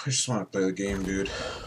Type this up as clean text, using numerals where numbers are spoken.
I just want to play the game, dude.